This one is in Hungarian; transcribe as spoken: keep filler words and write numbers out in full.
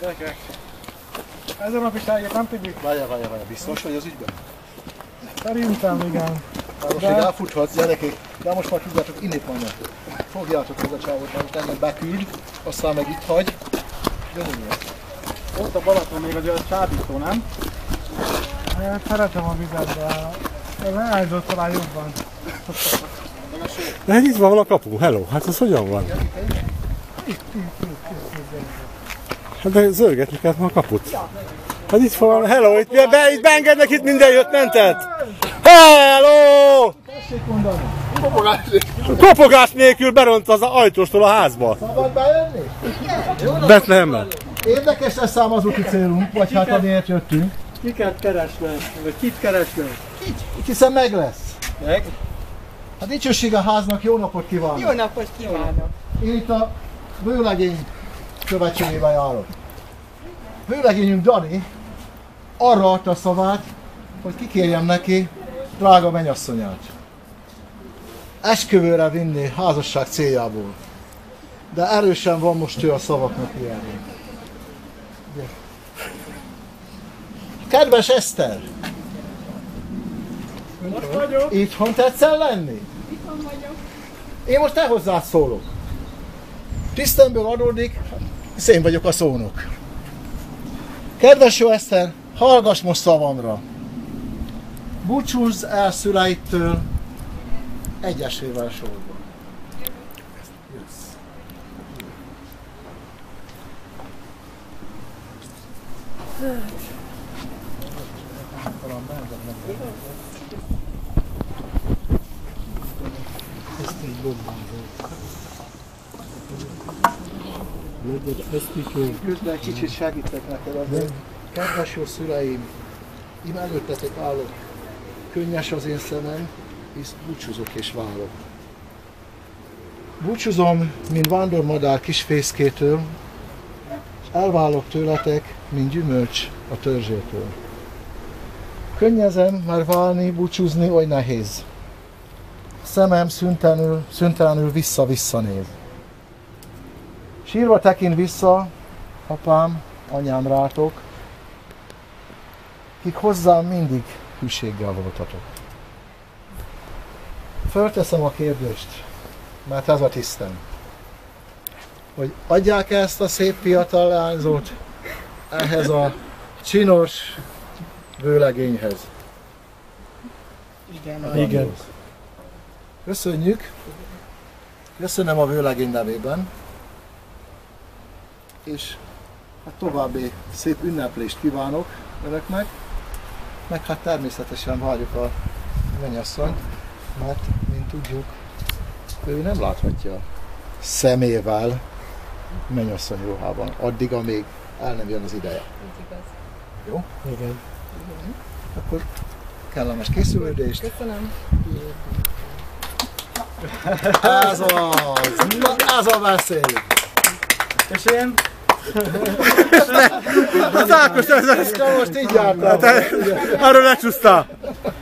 Gyerekek, ez a napiságot nem tudjuk. Várjál, várjál, várjál, biztos vagy az ügyben? Szerintem igen. Már most még elfuthatsz, gyerekek, de most már tudjátok, innét vannak. Fogjátok ez a csávot, mert most engem beküld, aztán meg itt hagy. Gyönyörű. Ott a Balaton még azért csábító, nem? Hát szeretem a vizet, de ez elhányzott talán jobban. De hát itt van a kapu, hello, hát ez hogyan van? Hát de zörgetni kellett ma a kaput. Hát itt van, hello, itt, be, itt beengednek, itt minden jött, mentet! Hello! Kopogás nélkül beront az ajtóstól a házba. Szabad bejönni? Betlehemben. Érdekes lesz ám az úti célunk, vagy hát amiért jöttünk. Kiket keresnek, vagy kit keresnek? Itt hiszen meg lesz. Meg? Hát dicsőség a háznak, jó napot kívánok! Jó napot kívánok! Én itt a vőlegény követségével járok. Vőlegényünk Dani arra adta a szavát, hogy kikérjem neki drága mennyasszonyát. Esküvőre vinni házasság céljából. De erősen van most ő a szavaknak ilyen. Kedves Eszter! Most vagyok. Itthon tetszel lenni? Itthon vagyok. Én most te hozzád szólok. Tisztemből adódik, hisz én vagyok a szónok. Kedves jó Eszter, hallgass most szavamra. Búcsúzz el szüleittől egyesével sorban. Jössz. Ezt így bombázol. Közben egy kicsit segítek neked azért. Kedves jó szüleim, én előttetek állok. Könnyes az én szemem, hisz búcsúzok és válok. Búcsúzom, mint vándormadár kisfészkétől, és elválok tőletek, mint gyümölcs a törzsétől. Könnyezem, mert válni, búcsúzni oly nehéz. Szemem szüntelenül, szüntelenül vissza-vissza néz. Sírva tekint vissza, apám, anyám rátok, kik hozzám mindig hűséggel voltatok. Fölteszem a kérdést, mert ez a tisztem, hogy adják ezt a szép fiatal leányzót ehhez a csinos vőlegényhez. Igen. Igen. Köszönjük, köszönöm a vőlegény nevében, és hát további szép ünneplést kívánok önöknek, meg hát természetesen várjuk a mennyasszonyt, mert, mint tudjuk, ő nem láthatja szemével mennyasszony ruhában, addig, amíg el nem jön az ideje. Jó? Igen. Akkor kellemes készülődést. Köszönöm. Ez az! Na, ez a beszéd! És én? Az Ákos, ez Ezt most így jártál. arról lecsúsztál.